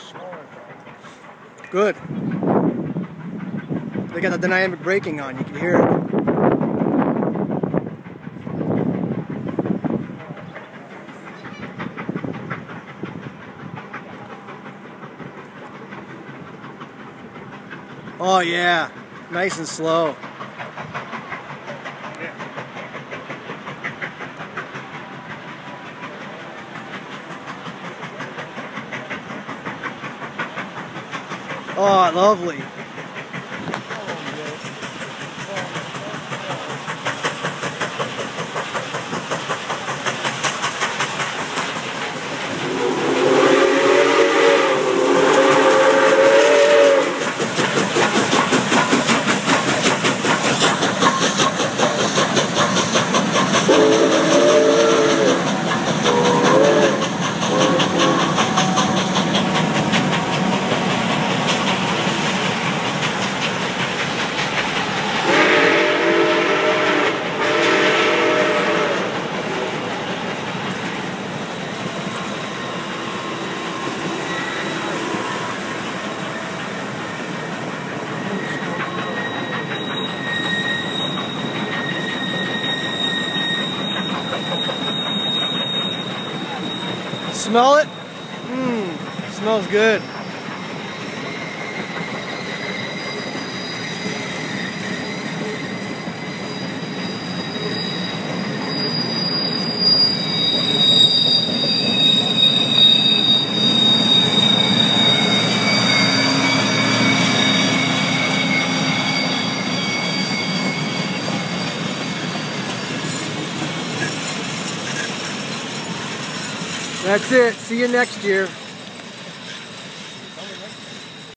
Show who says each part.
Speaker 1: Good. They got the dynamic braking on, you can hear it. Oh yeah, nice and slow. Oh, lovely. Smell it? Smells good. That's it. See you next year.